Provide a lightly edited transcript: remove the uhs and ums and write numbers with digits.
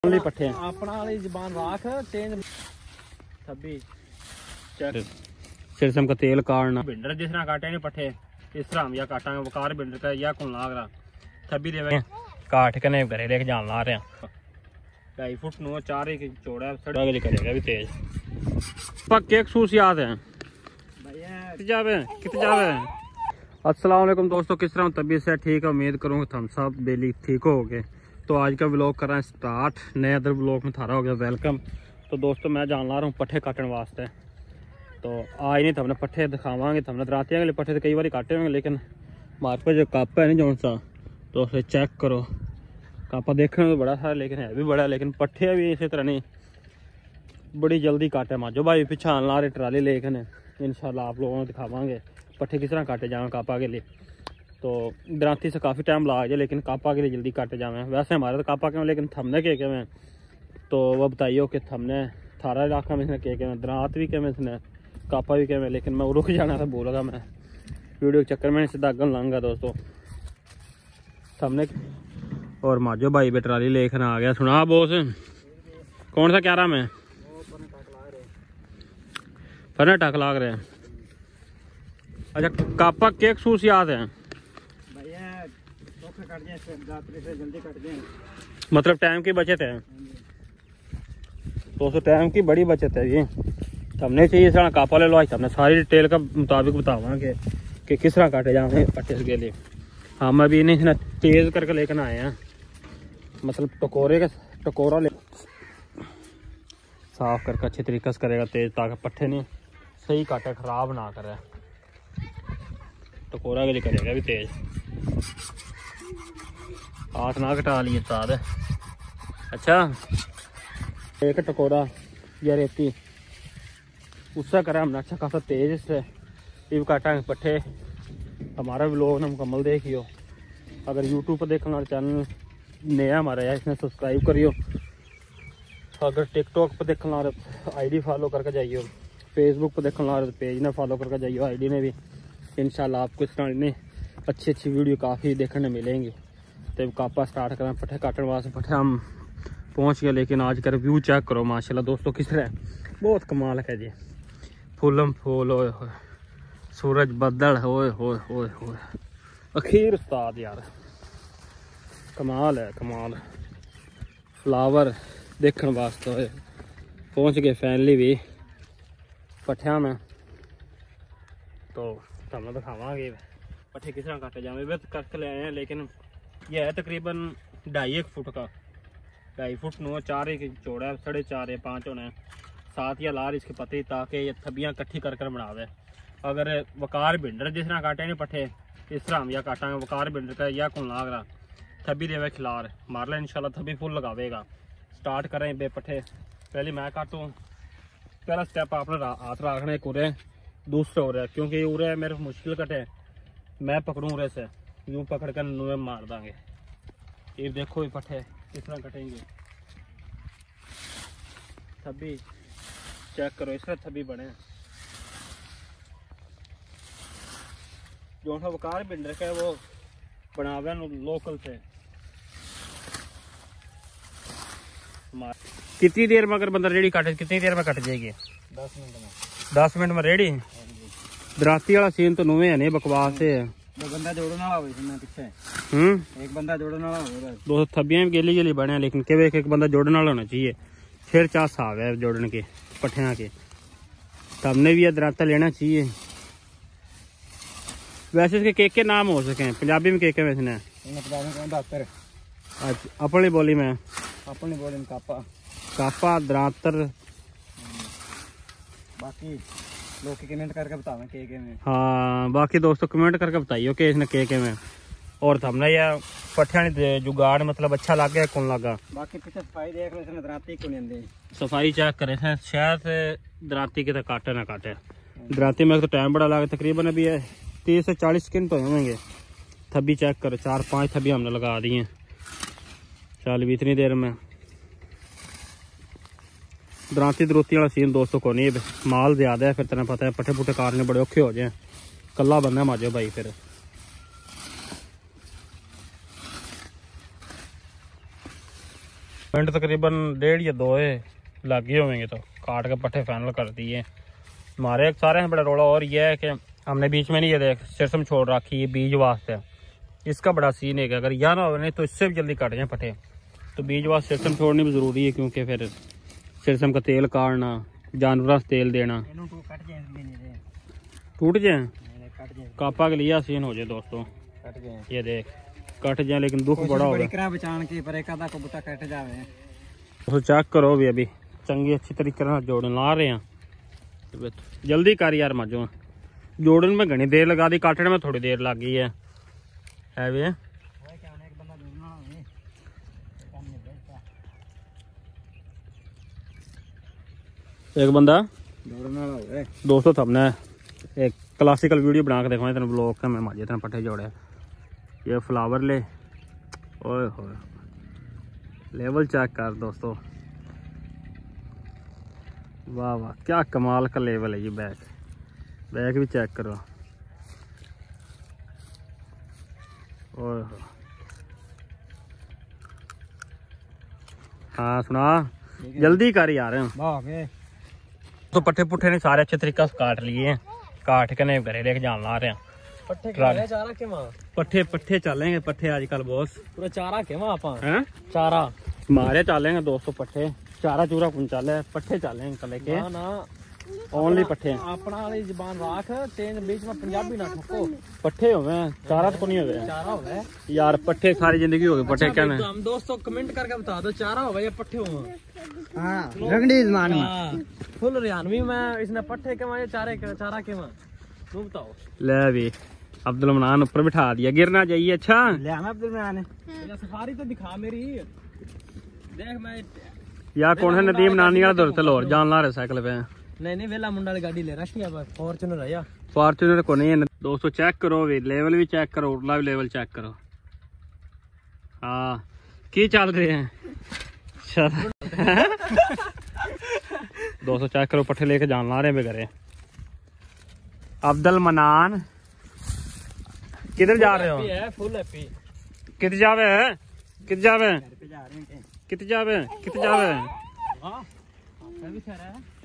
पट्ठे अपना वाली जुबान राख चेंज थब्बी सिर से हमको तेल काटना भिंडर जिस तरह काटे नहीं पट्ठे इस तरह हम या काटांगे वकार भिंडर का या कौन लाग रहा थब्बी देवे काट के ने घरे लेके जान ला रहे हैं 2.5 फुट नो 4 ही चौड़ा सड़ा के करेगा भी तेज पक्के एक सूस याद है कितने जावे अस्सलाम वालेकुम दोस्तों, किस तरह तबीयत से ठीक है। उम्मीद करूँगा हम सब डेली ठीक हो गए। तो आज का व्लॉग कर रहे हैं स्टार्ट, नए अदर व्लॉग में थारा हो गया वेलकम। तो दोस्तों मैं जान ला रहा हूँ पट्ठे काटने वास्ते। तो आज नहीं तो हमने पट्ठे दिखावांगे, तो हमने रात के पट्ठे तो कई बार काटे होंगे, लेकिन हमारे पास जो कापा है नहीं जौन सा, तो उसे चेक करो। कापा देखने में तो बड़ा था, लेकिन है भी बड़ा, लेकिन पट्ठे भी इसी तरह नहीं बड़ी जल्दी काटे। माजो भाई पीछे आन ला रहे ट्राली लेकिन इंशाल्लाह आप लोगों को दिखावांगे पट्ठे किस तरह काटे जाएँ कापा के लिए। तो दरांती से काफ़ी टाइम लगा जाए, लेकिन कापा के लिए जल्दी काटे जाएँ। वैसे हमारे तो कापा के, लेकिन थमने के में तो वह बताइए कि थमने थारा इलाका में इसने के दरांत भी के में इसने कापा भी के में, लेकिन मैं रुक जाना था बोलूँगा मैं वीडियो के चक्कर में सीधा अगन लाऊंगा दोस्तों थमने। और माजो भाई बेटराली लेकर आ गया। सुना बोस कौन सा क्या रहा मैं फरना टक लाग रहे हैं। अच्छा कापा केक सूस याद है मतलब टाइम की बचत है। तो टाइम की बड़ी बचत है ये। हमने चाहिए सारा कापा ले लो, आज हमने सारी डिटेल का मुताबिक बतावांगे कि किस तरह काटे जाएंगे पट्टे के लिए। हम अभी इन्हें तेज करके लेकर आए हैं, मतलब टकोरा ले साफ करके अच्छे तरीके से करेगा तेज, ताकि पट्टे ने सही काटे खराब ना करे। टकोरा के लिए करेगा भी तेज, हाथ ना कटा लिए साथ। अच्छा एक टकोरा या रेती उससे करा हमने अच्छा खासा तेज से भी काटेंगे पट्ठे। हमारा भी लोग ने मुकम्मल देखियो। अगर यूट्यूब पर देखने वाला चैनल नया हमारा है, इसमें सब्सक्राइब करियो। अगर टिकटॉक पर देखने वाला आईडी फॉलो करके जाइयो, फेसबुक पर देखने वाला पेज ने फॉलो करके जाइयो, आईडी ने भी। इंशाल्लाह आपको इस तरह ने अच्छी वीडियो काफ़ी देखने मिलेंगी। तो कापा स्टार्ट करें पट्ठे काटने वास्ते। पट्ठे हम पहुंच गए, लेकिन आज का रिव्यू चेक करो माशाल्लाह दोस्तों किस तरह बहुत कमाल है जी। फूलम फूल ओए होए, सूरज बदल होए होए होए होए, अखीर उस्ताद यार कमाल है कमाल। फ्लावर देखने वास्ते पहुंच गए फैमिली भी पट्ठिया में। तो हमने दिखावांगे पट्ठे किस तरह काटे जाए। वे करके ले आए हैं, लेकिन यह है तकरीबन 2.5 फुट का, 2.5 फुट नो 4 ही चौड़ा है, 4.5 या 5 होना है। 7 या लार इसके पते, ताकि ये थबियाँ इकट्ठी कर बनावे। अगर वकार भिंडर जिस तरह काटे नहीं पट्ठे इस तरह हम या काटांगे वकार भिंडर का या कौन लाग रहा थबी देवे खिलार मार ले इंशाल्लाह थबी फुल लगावेगा। स्टार्ट करें बे पट्ठे। पहले मैं काटूँ, पहला स्टेप आपने हाथ रखने एक उरे, दूसरा उरे, क्योंकि उरे मेरे मुश्किल कटे, मैं पकड़ूँ उरे से यूँ पकड़ कर नुए मार देंगे। ये देखो ये पट्ठे इस तरह कटेंगे। थब्बी चेक करो इस तरह थब्बी बने। जो सा वकार भिंडर का है वो बनावे लोकल से। कितनी देर में अगर बंदा रेडी काटे कितनी देर में कट जाएगी? 10 मिनट में। 10 मिनट में रेडी। दराती वाला सीन तो नुए है नहीं, बकवास है। दो बंदा जोड़ने वाला हो इसमें पीछे। एक बंदा जोड़ने वाला होगा। दो थबियां भी गेली गेली बने, लेकिन के एक बंदा जोड़ने वाला होना चाहिए। फिर चाह साव है जोड़ने के पट्ठिया के। हमने भी दराता लेना चाहिए। वैसे इसके के नाम हो सके पंजाबी में के वैसे अच्छा अपनी बोली में अपनी बोली में कापा दरातर। बाकी लोग कमेंट करके बतावें के में। हाँ बाकी दोस्तों कमेंट करके बताइयो कि इसने के में। और हमने यह पट्ठिया जुगाड़ मतलब अच्छा लग गया कौन लगा। बाकी पीछे सफाई देख लो, इसने दराती को नहीं आंदी। सफाई चेक करे हैं शायद दराती के तो काटे ना काटे। दराती में तो टाइम बड़ा लगा, तकरीबन अभी 30 से 40 सेकंड तो होंगे। थब्बी चेक करो 4-5 थब्बी हमने लगा दी हैं। चल भी इतनी देर में दराती दरूती वाला सीन दोस्तों को नहीं, माल ज्यादा है, फिर तेना पता है पट्ठे पुट्ठे काटने बड़े औखे हो जाए। कला बंदा माजो भाई फिर मिनट तकरीबन 1.5 या 2 लगे होंगे तो काट के पट्ठे फाइनल कर दिए। हमारे सारे बड़ा रोला और ये है कि हमने बीच में नहीं ये देख सिरसम छोड़ रखी है बीज वास्ते। इसका बड़ा सीन है कि अगर यह ना हो नहीं तो इससे भी जल्दी कट जाए पट्ठे। तो बीज वास्ते सिरसम छोड़नी भी ज़रूरी है क्योंकि फिर सिरसम का तेल काटना, जानवरों से तेल देना, टूट जाए कापा के लिए सीन हो जाए दोस्तों। ये देख कट जाए लेकिन दुख बड़ा होगा। बचान के पर एक आधा को बूटा कट जावे तो चेक करो भी अभी चंगी अच्छी तरीके से जोड़न ला रहे हैं। जल्दी कर यार मजो, जोड़न में घनी देर लगा दी, काटने में थोड़ी देर लग गई है भी। एक बंदा दोस्तों थपने एक क्लासिकल वीडियो बना के देखो तेन ब्लॉग का मैं माजे तेन पट्ठे जोड़े। ये फ्लावर ले ओए होए लेवल चेक कर दोस्तों, वाह वाह क्या कमाल का लेवल है। ये बैक भी चेक करो ओए हो। हाँ सुना जल्दी कर यार। तो पट्ठे पुट्ठे ने सारे अच्छे तरीके से काट लिए हैं, काट के नहीं घरे लेके जान ला रहे हैं। पट्ठे पट्ठे चलेंगे पट्ठे आजकल बॉस पूरा चारा के वहां हैं चारा मारे चलेंगे दोस्तों पट्ठे चारा चूरा कौन चले पट्ठे चलेंगे कल के ना ओनली पट्ठे अपना वाली जुबान राख तेज बीच में पंजाबी ना ठोको। पट्ठे हो गए चारा तो नहीं हो गया चारा हो गए यार पट्ठे सारी जिंदगी हो गई पट्ठे क्या तो हम दोस्तों कमेंट करके बता दो चारा हो गया या पट्ठे हो। हाँ रंगड़ी जुबान में फुल रियानवी में इसने पट्ठे के वहां चारे के चारा के वहां तुम बताओ। ले भी अब्दुल मनान ऊपर बिठा दिया गिरना चाहिए। अच्छा ले आना अब्दुल मनान सफारी तो दिखा मेरी देख मैं यार कौन है नदीम नानी वाला दौर चलो जान ला रहे साइकिल पे। नहीं वेला मुंडा वाली गाड़ी ले रखी है फॉर्च्यूनर है या फॉर्च्यूनर को नहीं है दोस्तों। चेक करो भी लेवल भी चेक करो उरला भी लेवल चेक करो। हाँ की चल रहे हैं दोस्तों चेक करो पट्ठे लेके जान ला रहे हैं घरे। अब्दुल मनान किधर जा रहे हो? फुल हैप्पी किधर जावे किधर जावे किधर जावे किधर जावे? हां भी खा रहा है।